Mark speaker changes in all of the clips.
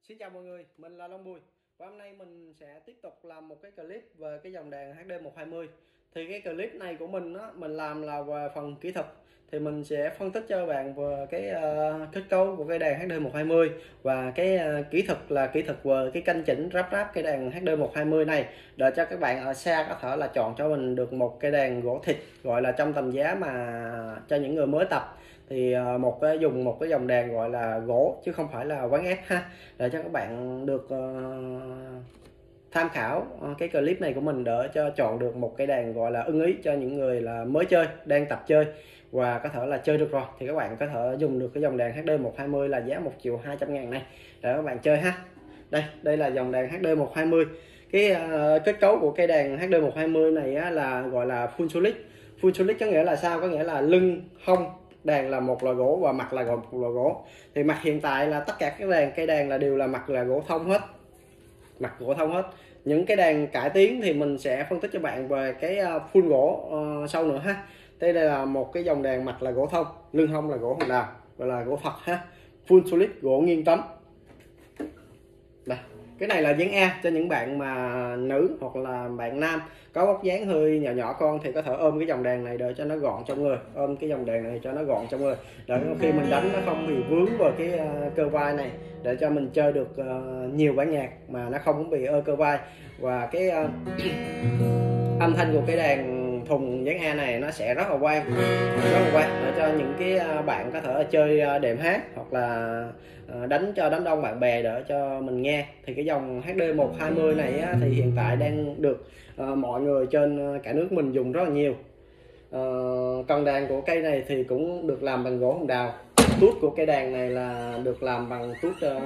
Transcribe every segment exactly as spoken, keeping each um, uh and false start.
Speaker 1: Xin chào mọi người, mình là Long Bùi và hôm nay mình sẽ tiếp tục làm một cái clip về cái dòng đàn hát đê một hai mươi. Thì cái clip này của mình á, mình làm là về phần kỹ thuật, thì mình sẽ phân tích cho bạn về cái uh, kết cấu của cái đàn hát đê một hai mươi và cái uh, kỹ thuật là kỹ thuật về cái canh chỉnh ráp ráp cái đàn hát đê một hai mươi này, để cho các bạn ở xa có thể là chọn cho mình được một cái đàn gỗ thịt, gọi là trong tầm giá mà cho những người mới tập. Thì một cái dùng một cái dòng đàn gọi là gỗ chứ không phải là quán ép ha, để cho các bạn được uh, tham khảo cái clip này của mình, để cho chọn được một cái đàn gọi là ưng ý cho những người là mới chơi, đang tập chơi và có thể là chơi được rồi, thì các bạn có thể dùng được cái dòng đàn hát đê một hai mươi là giá một triệu hai trăm ngàn này để các bạn chơi ha. Đây đây là dòng đàn hát đê một hai mươi. Cái uh, kết cấu của cây đàn hát đê một hai mươi này á, là gọi là full solid. Full solid có nghĩa là sao? Có nghĩa là lưng hông đàn là một loại gỗ và mặt là một loại gỗ. Thì mặt hiện tại là tất cả các đàn cây đàn là đều là mặt là gỗ thông hết, mặt gỗ thông hết. Những cái đàn cải tiến thì mình sẽ phân tích cho bạn về cái full gỗ uh, sau nữa ha. Đây là một cái dòng đàn mặt là gỗ thông, lưng hông là gỗ hồng đào và là gỗ thật ha, full solid, gỗ nghiêng tấm. Đây, cái này là dáng A cho những bạn mà nữ hoặc là bạn nam có vóc dáng hơi nhỏ nhỏ con, thì có thể ôm cái dòng đàn này để cho nó gọn trong người, ôm cái dòng đàn này cho nó gọn trong người, để khi mình đánh nó không bị vướng vào cái uh, cơ vai này, để cho mình chơi được uh, nhiều bản nhạc mà nó không bị ơ cơ vai. Và cái uh, âm thanh của cái đàn thùng dáng A này nó sẽ rất là vang, rất là vang, để cho những cái bạn có thể chơi đệm hát hoặc là đánh cho đám đông bạn bè để cho mình nghe. Thì cái dòng hát đê một hai mươi này á, thì hiện tại đang được uh, mọi người trên cả nước mình dùng rất là nhiều. Uh, cần đàn của cây này thì cũng được làm bằng gỗ hồng đào. Tút của cây đàn này là được làm bằng tút uh,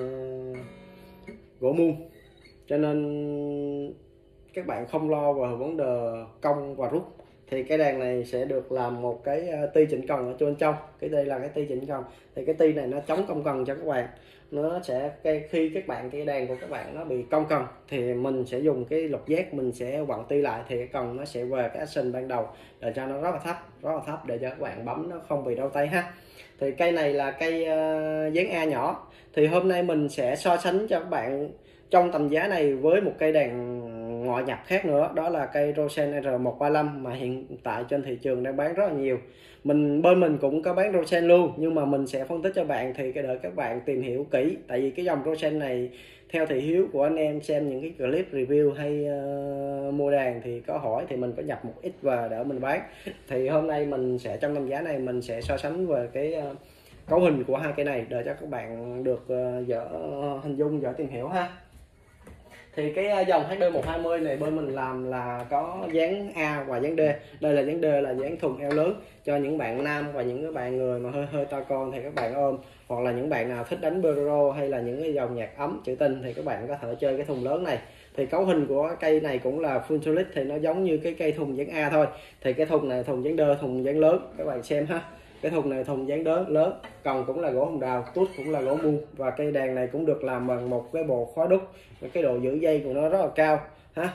Speaker 1: gỗ muôn, cho nên các bạn không lo về vấn đề cong và rút. Thì cái đàn này sẽ được làm một cái ti chỉnh cần ở bên trong. Cái đây là cái ti chỉnh cần, thì cái ti này nó chống cong cần cho các bạn. Nó sẽ khi các bạn cái đàn của các bạn nó bị cong cần thì mình sẽ dùng cái lục giác, mình sẽ quặn ti lại, thì cái cần nó sẽ về cái action ban đầu để cho nó rất là thấp, rất là thấp, để cho các bạn bấm nó không bị đau tay ha. Thì cây này là cây uh, dáng A nhỏ. Thì hôm nay mình sẽ so sánh cho các bạn trong tầm giá này với một cây đàn ngoại nhập khác nữa, đó là cây Rosen R một ba lăm mà hiện tại trên thị trường đang bán rất là nhiều. Mình bên mình cũng có bán Rosen luôn, nhưng mà mình sẽ phân tích cho bạn thì cái đợi các bạn tìm hiểu kỹ, tại vì cái dòng Rosen này theo thị hiếu của anh em xem những cái clip review hay uh, mua đàn thì có hỏi, thì mình có nhập một ít về để mình bán. Thì hôm nay mình sẽ trong tầm giá này mình sẽ so sánh về cái uh, cấu hình của hai cây này để cho các bạn được uh, dở uh, hình dung, dở tìm hiểu ha. Thì cái dòng hát đê một hai mươi này bên mình làm là có dáng A và dáng D. Đây là dáng D, là dáng thùng eo lớn cho những bạn nam và những cái bạn người mà hơi hơi to con thì các bạn ôm, hoặc là những bạn nào thích đánh bolero hay là những cái dòng nhạc ấm trữ tình thì các bạn có thể chơi cái thùng lớn này. Thì cấu hình của cây này cũng là full solid, thì nó giống như cái cây thùng dáng A thôi. Thì cái thùng này thùng dáng D, thùng dáng lớn, các bạn xem ha. Cái thùng này thùng dáng lớn lớn, cần cũng là gỗ hồng đào, tút cũng là gỗ muôn, và cây đàn này cũng được làm bằng một cái bộ khóa đúc, cái độ giữ dây của nó rất là cao ha.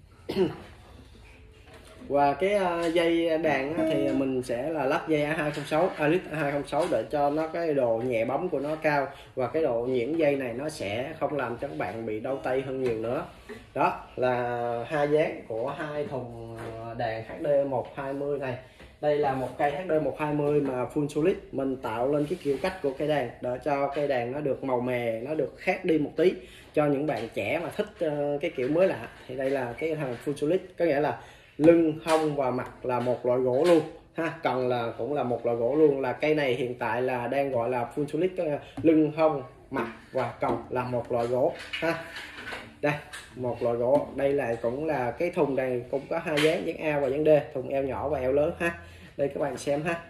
Speaker 1: Và cái dây đàn thì mình sẽ là lắp dây A hai không sáu, Alix A hai không sáu để cho nó cái độ nhẹ bấm của nó cao, và cái độ nhuyễn dây này nó sẽ không làm cho các bạn bị đau tay hơn nhiều nữa. Đó là hai dáng của hai thùng đàn hát đê một hai mươi này. Đây là một cây hát đê một hai mươi mà full solid, mình tạo lên cái kiểu cách của cây đàn để cho cây đàn nó được màu mè, nó được khác đi một tí cho những bạn trẻ mà thích uh, cái kiểu mới lạ. Thì đây là cái thằng full solid, có nghĩa là lưng, hông và mặt là một loại gỗ luôn ha, cần là cũng là một loại gỗ luôn. Là cây này hiện tại là đang gọi là full solid, có nghĩa là lưng, hông, mặt và cần là một loại gỗ ha. Đây một loại gỗ. Đây là cũng là cái thùng này cũng có hai dáng, dáng A và dáng D, thùng eo nhỏ và eo lớn ha. Đây các bạn xem ha.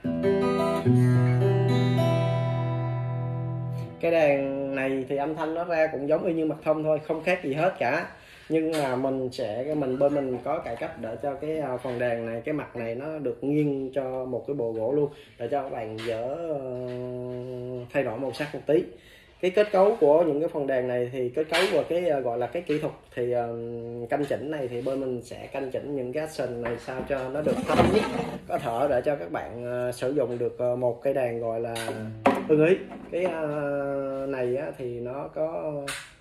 Speaker 1: Cái đàn này thì âm thanh nó ra cũng giống y như mặt thông thôi, không khác gì hết cả. Nhưng mà mình sẽ mình bên mình có cải cách để cho cái phần đàn này, cái mặt này nó được nghiêng cho một cái bộ gỗ luôn, để cho các bạn dỡ thay đổi màu sắc một tí. Cái kết cấu của những cái phần đàn này thì kết cấu và cái gọi là cái kỹ thuật thì uh, canh chỉnh này thì bên mình sẽ canh chỉnh những cái action này sao cho nó được thấp nhất có thể, để cho các bạn uh, sử dụng được uh, một cái đàn gọi là ưng ý. Cái uh, này á, thì nó có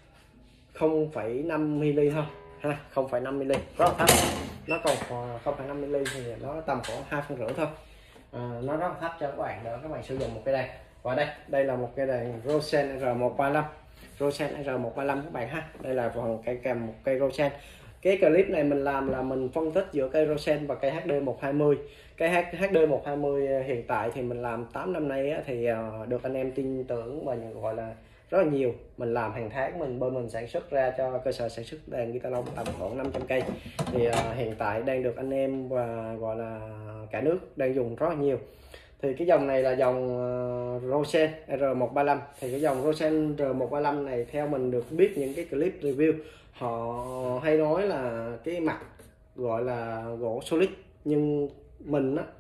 Speaker 1: không phẩy năm mi li thôi ha, không phẩy năm mi li rất là thấp. Nó còn không phẩy năm mi li thì nó tầm khoảng hai phân rưỡi thôi. À, nó rất là thấp cho các bạn để các bạn sử dụng một cái đàn. Và đây đây là một cái đàn Rosen R một ba lăm, Rosen R một ba lăm các bạn ha. Đây là phần cây kèm một cây Rosen. Cái clip này mình làm là mình phân tích giữa cây Rosen và cây hát đê một hai mươi. Cái hát đê một hai mươi hiện tại thì mình làm tám năm nay á, thì được anh em tin tưởng và gọi là rất là nhiều. Mình làm hàng tháng mình bên mình sản xuất ra cho cơ sở sản xuất đàn guitar lông tầm khoảng năm trăm cây. Thì uh, hiện tại đang được anh em và gọi là cả nước đang dùng rất là nhiều. Thì cái dòng này là dòng uh, Rosen R một ba lăm. Thì cái dòng Rosen R một ba lăm này theo mình được biết những cái clip review họ hay nói là cái mặt gọi là gỗ solid, nhưng mình á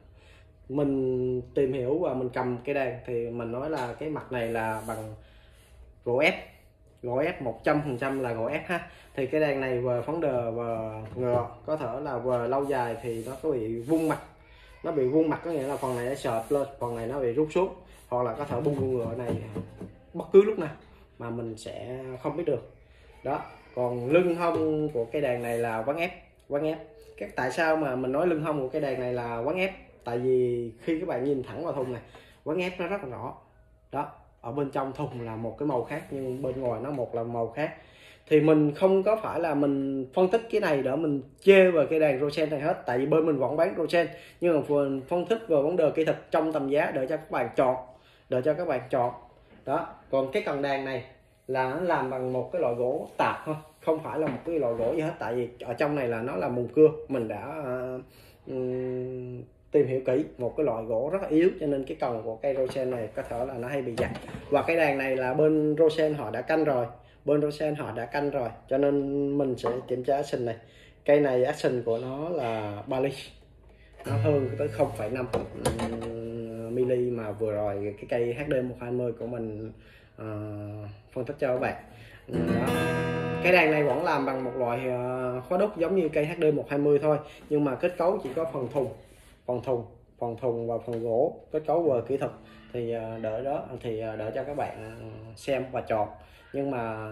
Speaker 1: mình tìm hiểu và mình cầm cái đàn thì mình nói là cái mặt này là bằng gỗ ép, gỗ ép một trăm phần trăm là gỗ ép ha. Thì cái đàn này về vấn đề và ngựa có thể là về lâu dài thì nó có bị vung mặt, nó bị vuông mặt có nghĩa là phần này nó sợt lên, phần này nó bị rút xuống, hoặc là có thể bung ngựa này bất cứ lúc nào mà mình sẽ không biết được đó. Còn lưng hông của cái đàn này là ván ép, ván ép. Các tại sao mà mình nói lưng hông của cái đàn này là ván ép? Tại vì khi các bạn nhìn thẳng vào thùng này, ván ép nó rất là rõ đó. Ở bên trong thùng là một cái màu khác nhưng bên ngoài nó một là màu khác. Thì mình không có phải là mình phân tích cái này để mình chê về cái đàn Rosen này hết, tại vì bên mình vẫn bán Rosen, nhưng mà mình phân tích về vấn đề kỹ thuật trong tầm giá để cho các bạn chọn, để cho các bạn chọn đó. Còn cái cần đàn này là nó làm bằng một cái loại gỗ tạp thôi, không phải là một cái loại gỗ gì hết, tại vì ở trong này là nó là mùn cưa. Mình đã uh, um, tìm hiểu kỹ một cái loại gỗ rất là yếu, cho nên cái cần của cây Rosen này có thể là nó hay bị giặt. Và cái đàn này là bên Rosen họ đã canh rồi, bên Rosen họ đã canh rồi, cho nên mình sẽ kiểm tra action này. Cây này action của nó là ba ly, nó hơn tới không phẩy năm mi li mà vừa rồi cái cây hát đê một hai mươi của mình uh, phân tích cho các bạn đó. Cái đàn này vẫn làm bằng một loại uh, khóa đúc giống như cây hát đê một hai mươi thôi, nhưng mà kết cấu chỉ có phần thùng, phần thùng phần thùng và phần gỗ, kết cấu về kỹ thuật thì uh, đỡ đó thì uh, đỡ cho các bạn xem và chọn. Nhưng mà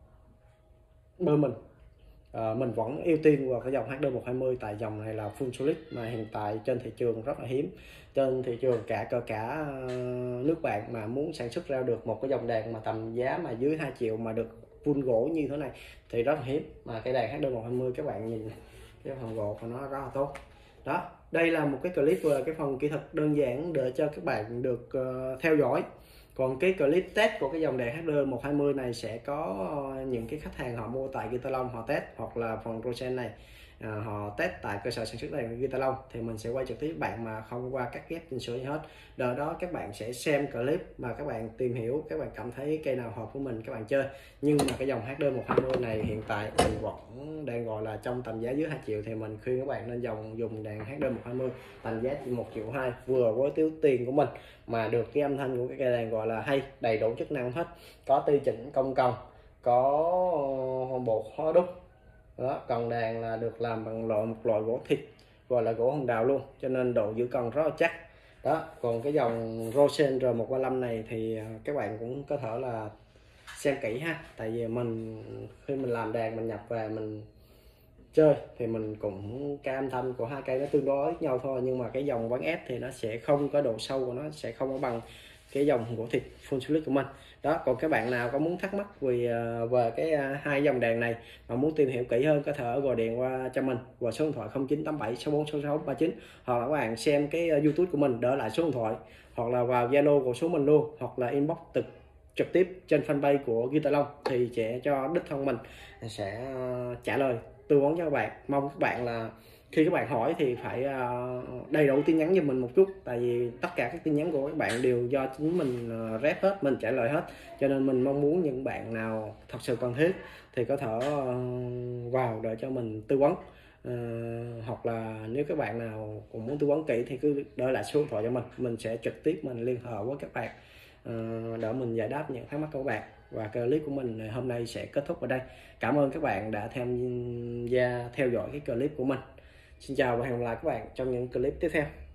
Speaker 1: bên mình uh, mình vẫn ưu tiên vào cái dòng hát đê một hai mươi, tại dòng này là full solid mà hiện tại trên thị trường rất là hiếm. Trên thị trường cả cả cả uh, nước bạn mà muốn sản xuất ra được một cái dòng đàn mà tầm giá mà dưới hai triệu mà được full gỗ như thế này thì rất là hiếm. Mà cái đàn hát đê một hai mươi các bạn nhìn cái phần gỗ của nó rất là tốt đó. Đây là một cái clip về cái phần kỹ thuật đơn giản để cho các bạn được uh, theo dõi. Còn cái clip test của cái dòng đàn hát đê một hai mươi này sẽ có những cái khách hàng họ mua tại Guitar Long họ test, hoặc là phần Rosen này à, họ test tại cơ sở sản xuất đàn Guitar Long, thì mình sẽ quay trực tiếp bạn mà không qua cắt ghép chỉnh sửa gì hết. Đợt đó các bạn sẽ xem clip mà các bạn tìm hiểu, các bạn cảm thấy cây nào hợp với mình các bạn chơi. Nhưng mà cái dòng hát đê một hai mươi này hiện tại mình vẫn đang gọi là trong tầm giá dưới hai triệu, thì mình khuyên các bạn nên dòng dùng đàn hát đê một hai mươi tầm giá chỉ một triệu hai, vừa với tiêu tiền của mình mà được cái âm thanh của cái cây đàn gọi là hay, đầy đủ chức năng hết, có ti chỉnh công công, có bộ khóa đúc đó. Cần đàn là được làm bằng loại một loại gỗ thịt gọi là gỗ hồng đào luôn, cho nên độ giữ cần rất là chắc đó. Còn cái dòng Rosen R một ba lăm này thì các bạn cũng có thể là xem kỹ ha, tại vì mình khi mình làm đàn mình nhập về mình chơi thì mình cũng cái âm thanh của hai cây nó tương đối nhau thôi, nhưng mà cái dòng ván ép thì nó sẽ không có độ sâu của nó sẽ không có bằng cái dòng gỗ thịt full solid của mình đó. Còn các bạn nào có muốn thắc mắc về về cái hai dòng đàn này mà muốn tìm hiểu kỹ hơn có thể gọi điện qua cho mình qua số điện thoại không chín tám bảy sáu bốn sáu sáu ba chín, hoặc là các bạn xem cái YouTube của mình đỡ lại số điện thoại, hoặc là vào Zalo của số mình luôn, hoặc là inbox trực trực tiếp trên fanpage của Guitar Long thì sẽ cho đích thân mình sẽ trả lời tư vấn cho các bạn. Mong các bạn là khi các bạn hỏi thì phải đầy đủ tin nhắn cho mình một chút, tại vì tất cả các tin nhắn của các bạn đều do chính mình rep hết, mình trả lời hết, cho nên mình mong muốn những bạn nào thật sự cần thiết thì có thể vào để cho mình tư vấn. Uh, hoặc là nếu các bạn nào cũng muốn tư vấn kỹ thì cứ đợi lại số điện thoại cho mình, mình sẽ trực tiếp mình liên hệ với các bạn uh, để mình giải đáp những thắc mắc của các bạn. Và clip của mình hôm nay sẽ kết thúc ở đây. Cảm ơn các bạn đã tham gia theo dõi cái clip của mình. Xin chào và hẹn gặp lại các bạn trong những clip tiếp theo.